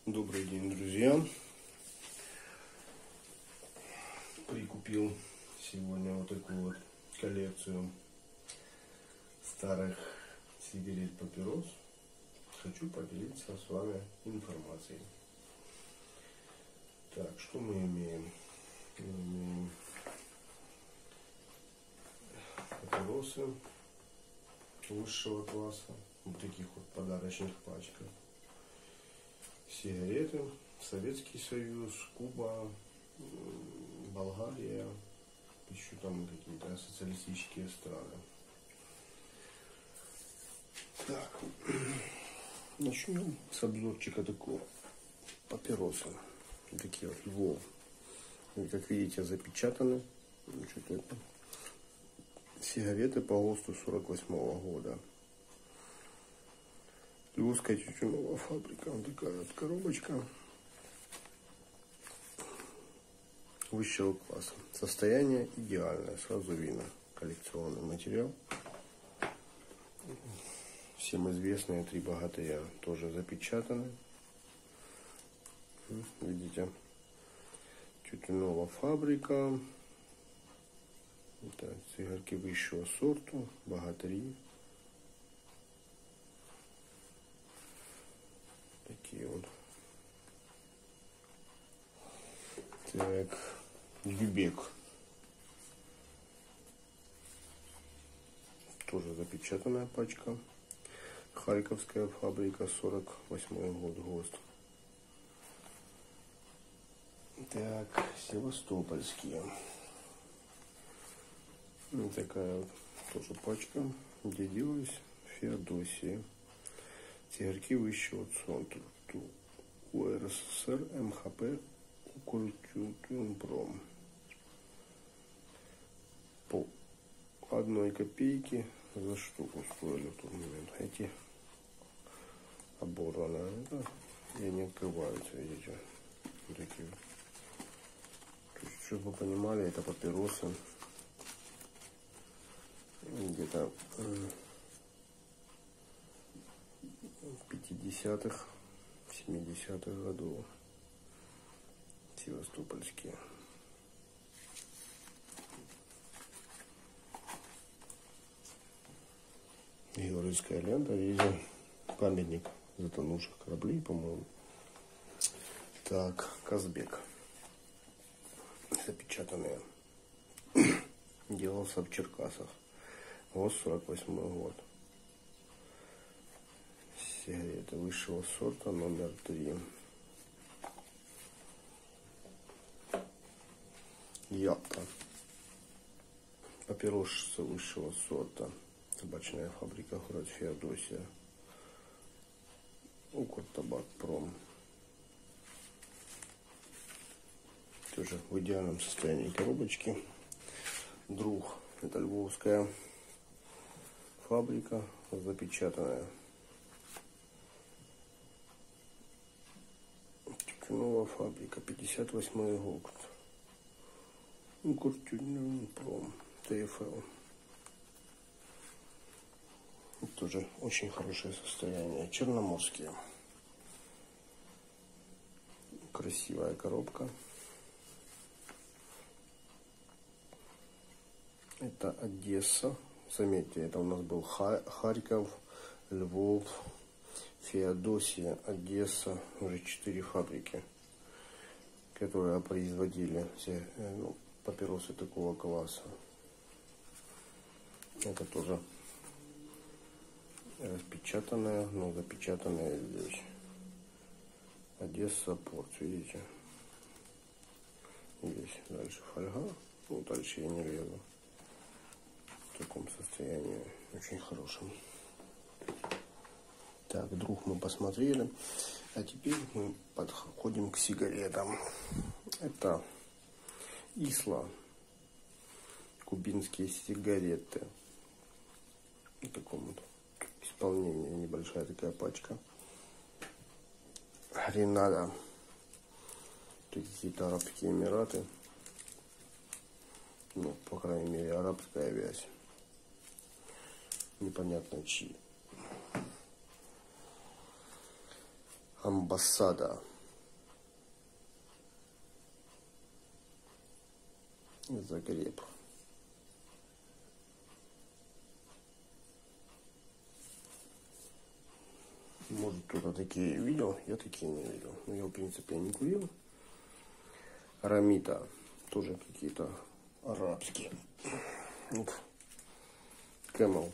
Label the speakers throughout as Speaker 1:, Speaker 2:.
Speaker 1: Добрый день, друзья. Прикупил сегодня вот такую вот коллекцию старых сигарет, папирос. Хочу поделиться с вами информацией. Так, что мы имеем? Мы имеем папиросы высшего класса, в таких вот подарочных пачках. Сигареты, Советский Союз, Куба, Болгария, еще там какие-то социалистические страны. Так, начнем с обзорчика такого. Папиросы, такие вот Львов. И, как видите, запечатаны. Сигареты по ГОСТу 48-го года. Львовская тютюновая фабрика. Вот такая вот коробочка высшего класса. Состояние идеальное, сразу видно. Коллекционный материал. Всем известные «Три богатыря» тоже запечатаны. Видите, тютюновая фабрика. Это цигарки высшего сорта, богатыри. Такие вот. Так, Любек. Тоже запечатанная пачка. Харьковская фабрика, 48-й год, ГОСТ. Так, Севастопольские. Вот такая вот тоже пачка, где делалась Феодосия. Цигарки высшего сорта. УРССР, МХП, Укртютюнпром. По 1 копейке за штуку стоили в тот момент. Эти оборваны. И они открываются, видите. Вот такие. То есть, чтобы вы понимали, это папиросы где-то 50-х, 70-х годов. Севастопольские. Георгиевская лента, видите, памятник затонувших кораблей, по-моему. Так, Казбек. Запечатанные. Делался в Черкасах. ГОСТ 48-й год. Сигареты высшего сорта номер 3. Ялта. Папиросы высшего сорта. Табачная фабрика, город Феодосия. Укртабакпром. Тоже в идеальном состоянии коробочки. Друг. Это Львовская фабрика, запечатанная. Тютюновая фабрика, 58-й год. Укртюнпром, ТФЛ. Тоже очень хорошее состояние. Черноморские. Красивая коробка. Это Одесса. Заметьте, это у нас был Харьков, Львов, Феодосия, Одесса. Уже 4 фабрики, которые производили все, папиросы такого класса. Это тоже распечатанная, но запечатанная здесь. Одесса, порт, видите. Здесь дальше фольга. Ну, дальше я не лезу. В таком состоянии очень хорошем. Так, друг, мы посмотрели. А теперь мы подходим к сигаретам. Это Исла. Кубинские сигареты. В таком вот исполнении. Небольшая такая пачка. Гренада. Какие-то Арабские Эмираты. Ну, по крайней мере, арабская вязь. Непонятно чьи. Амбассада. Загреб. Может, кто-то такие видел, я такие не видел. Но я, в принципе, не курил. Рамита, тоже какие-то арабские. Camel.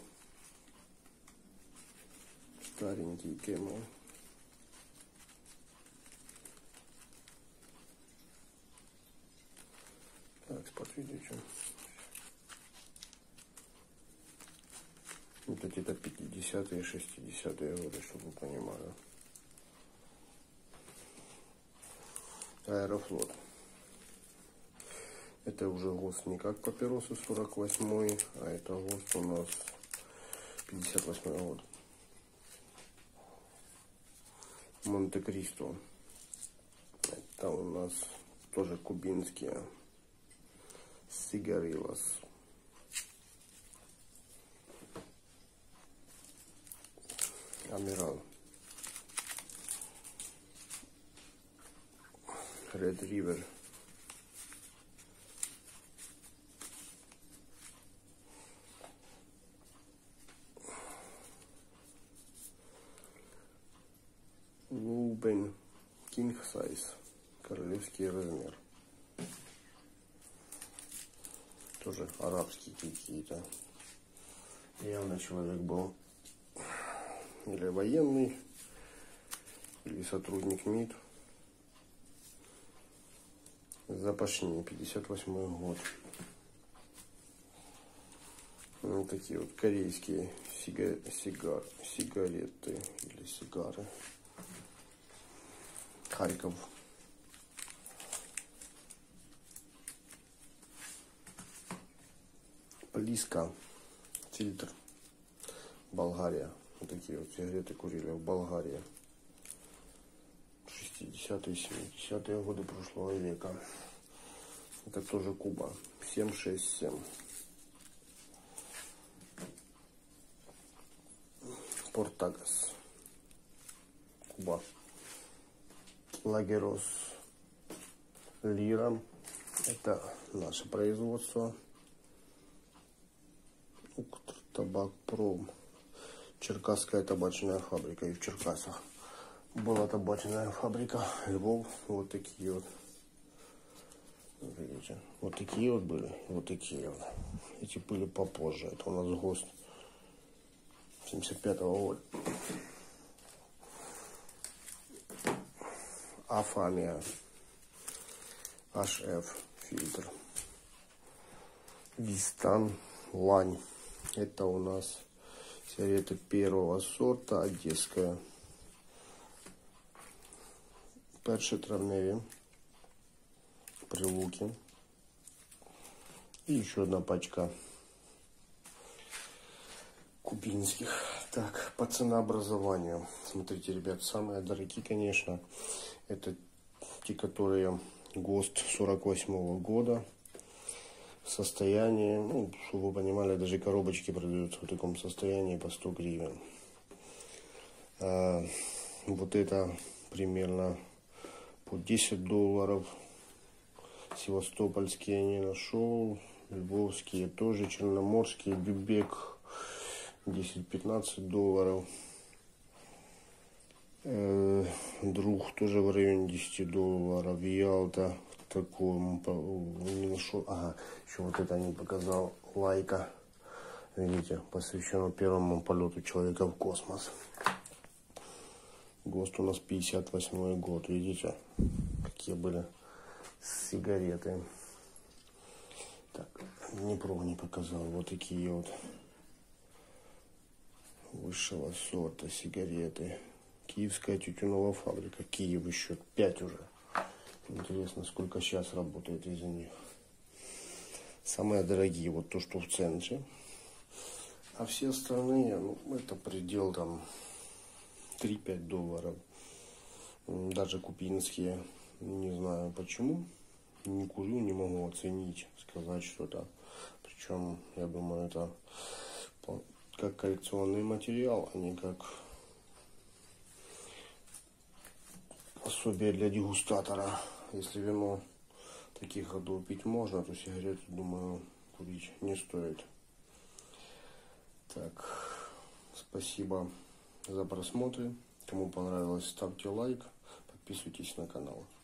Speaker 1: Старенький Camel. Так, спотвидите. Вот эти-то 50-е, 60-е годы, чтобы вы понимали. Аэрофлот. Это уже ГОСТ не как папиросы 48-й, а это ГОСТ у нас 58-й год. Монте-Кристо. Это у нас тоже кубинские. Сигарилас. Амирал. Ред Ривер. Лубен King Size. Королевский размер. Тоже арабские какие-то. Явно человек был или военный, или сотрудник МИД. Запашни, 58-й год. Вот такие вот корейские сигареты или сигары. Харьков. Близко. Фильтр. Болгария. Вот такие вот сигареты курили в Болгарии. 60-е, 70-е годы прошлого века. Это тоже Куба. 767. Портагас. Куба. Лагерос. Лира. Это наше производство. Укртабакпром. Черкасская табачная фабрика. И в Черкасах была табачная фабрика. Львов. Вот такие вот. Видите? Вот такие вот были. Вот такие вот. Эти были попозже. Это у нас ГОСТ 75-го года. Афамия. HF фильтр. Вистан. Лань. Это у нас сигарета первого сорта, одесская. Перші травневі. Прилуки. И еще одна пачка кубинских. Так, по ценообразованию. Смотрите, ребят, самые дорогие, конечно, это те, которые ГОСТ 48-го года. В состоянии, ну, чтобы вы понимали, даже коробочки продаются в таком состоянии по 100 гривен. Вот это примерно по 10 долларов. Севастопольские я не нашел. Львовские тоже. Черноморские. Бюбек 10-15 долларов. Друг тоже в районе 10 долларов. Ялта таком не нашел. Ага, еще вот это не показал. Лайка. Видите, посвящено первому полету человека в космос. ГОСТ у нас 58-й год. Видите, какие были сигареты. Так, Днепро не показал. Вот такие вот высшего сорта сигареты. Киевская тютюновая фабрика. Киев еще 5 уже. Интересно, сколько сейчас работает из-за них. Самые дорогие, вот то, что в центре. А все остальные, ну, это предел там 3-5 долларов. Даже кубинские. Не знаю почему. Не курю, не могу оценить, сказать что-то. Причем, я думаю, это как коллекционный материал, а не как пособие для дегустатора. Если вино таких годов пить можно, то сигареты, думаю, курить не стоит. Так, спасибо за просмотр. Кому понравилось, ставьте лайк, подписывайтесь на канал.